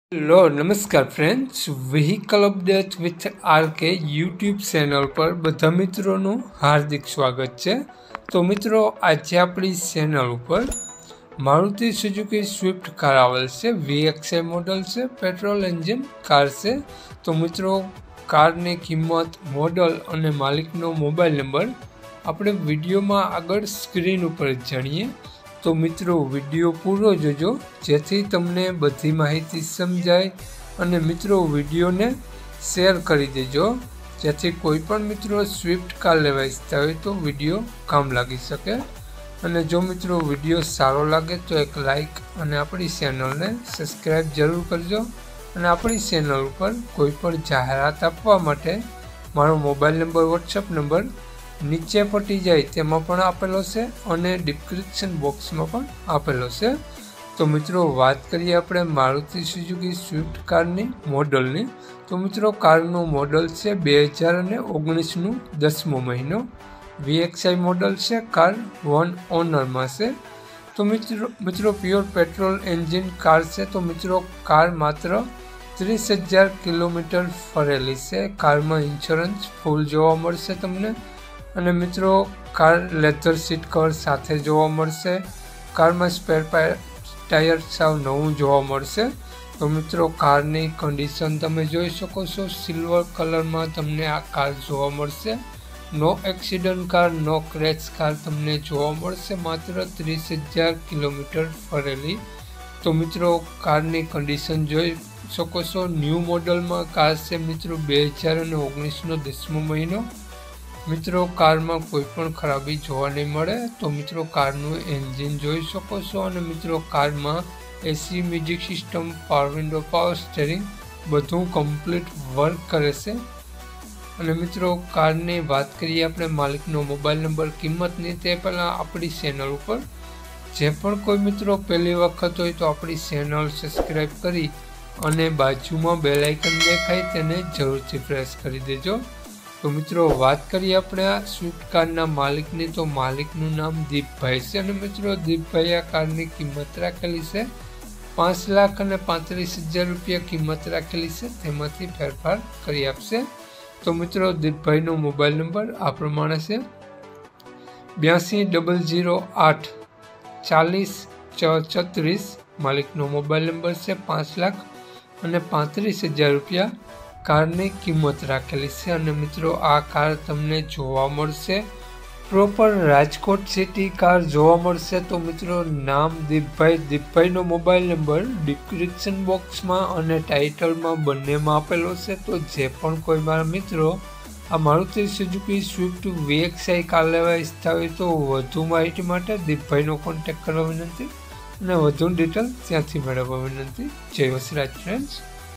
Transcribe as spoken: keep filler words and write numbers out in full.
Hello નમસ્કાર friends, vehicle update with R K YouTube channel પર બધા મિત્રોનું હાર્દિક સ્વાગત છે। તો મિત્રો, આજે આપણી ચેનલ ઉપર મારુતિ સુઝુકી સ્વિફ્ટ કાર આવેલ છે। વીએક્સઆઈ મોડલ છે, પેટ્રોલ એન્જિન કાર છે। તો મિત્રો, કારની કિંમત, મોડલ અને માલિકનો મોબાઈલ નંબર આપણે વિડીયોમાં આગળ સ્ક્રીન ઉપર જાણીએ। તો મિત્રો, વિડીયો પૂરો જોજો જેથી તમને બધી માહિતી સમજાય, અને મિત્રો વિડીયોને શેર કરી દેજો જેથી કોઈ પણ મિત્રો સ્વિફ્ટ કાર લેવા ઈચ્છતા હોય તો વિડીયો કામ લાગી શકે। અને જો મિત્રો વિડીયો સારો લાગે તો એક લાઈક અને આપણી ચેનલને સબસ્ક્રાઈબ જરૂર કરજો। અને આપણી ચેનલ ઉપર કોઈ પણ જાહેરાત આપવા માટે મારો મોબાઈલ નંબર, વોટ્સઅપ નંબર નીચે પટી જાય તેમાં પણ આપેલો છે અને ડિસ્ક્રિપ્શન બોક્સમાં પણ આપેલો છે। તો મિત્રો, વાત કરીએ આપણે મારુતિ સુઝુકી સ્વિફ્ટ કારની મોડલની। તો મિત્રો, કારનું મોડલ છે બે હજાર અને ઓગણીસનું દસમો મહિનો। વીએક્સઆઈ મોડલ છે, કાર વન ઓનરમાં છે। તો મિત્રો મિત્રો પ્યોર પેટ્રોલ એન્જિન કાર છે। તો મિત્રો, કાર માત્ર ત્રીસ હજાર કિલોમીટર ફરેલી છે। કારમાં ઇન્સ્યોરન્સ ફૂલ જોવા મળશે તમને। અને મિત્રો, કાર લેધર સીટ કવર સાથે જોવા મળશે। કારમાં સ્પેર ટાયર સાવ નવું જોવા મળશે। તો મિત્રો, કારની કન્ડિશન તમે જોઈ શકો છો, સિલ્વર કલરમાં તમને આ કાર જોવા મળશે। No accident car, no crash car તમને જોવા મળશે, માત્ર ત્રીસ હજાર કિલોમીટર ફરેલી। તો મિત્રો, કારની કન્ડિશન જોઈ શકો છો, ન્યૂ મોડલમાં કાર છે મિત્રો, બે હજાર અને ઓગણીસનો દસમો મહિનો। મિત્રો, કારમાં કોઈ પણ ખરાબી જોવા નહીં મળે। તો મિત્રો, કારનું એન્જિન જોઈ શકો છો, અને મિત્રો કારમાં AC, music system, power window, power steering બધું કમ્પ્લીટ વર્ક કરે છે। અને મિત્રો, કારની વાત કરીએ આપણે માલિકનો મોબાઈલ નંબર, કિંમતની, તે પહેલાં આપણી ચેનલ ઉપર જે પણ કોઈ મિત્રો પહેલી વખત હોય તો આપણી ચેનલ સબસ્ક્રાઈબ કરી અને બાજુમાં બેલ આઇકન દેખાય તેને જરૂરથી પ્રેસ કરી દેજો। તો મિત્રો, વાત કરીએ આપણે આ સ્વિફ્ટ કારના માલિકની, તો માલિકનું નામ દીપભાઈ છે। અને મિત્રો, દીપભાઈ આ કારની કિંમત રાખેલી છે પાંચ લાખ અને પાંત્રીસ હજાર રૂપિયા કિંમત રાખેલી છે, તેમાંથી ફેરફાર કરી આપશે। તો મિત્રો, દીપભાઈનો મોબાઈલ નંબર આ પ્રમાણે છે બ્યાસી ડબલ ઝીરો આઠ ચાલીસ છ છત્રીસ। માલિકનો મોબાઈલ નંબર છે। પાંચ લાખ અને પાંત્રીસ હજાર રૂપિયા કારની કિંમત રાખેલી છે। અને મિત્રો, આ કાર તમને જોવા મળશે પ્રોપર રાજકોટ સિટી કાર જોવા મળશે। તો મિત્રો, નામ દીપભાઈ, દીપભાઈનો મોબાઈલ નંબર ડિસ્ક્રિપ્શન બોક્સમાં અને ટાઇટલમાં બંનેમાં આપેલો છે। તો જે પણ કોઈ મારા મિત્રો આ Maruti Suzuki Swift VXI car લેવા ઈચ્છતા હોય તો વધુ માહિતી માટે દીપભાઈનો કોન્ટેક્ટ કરવા વિનંતી, અને વધુ ડિટેલ ત્યાંથી મેળવવા વિનંતી। જય વસરાજ ફ્રેન્ડ્સ।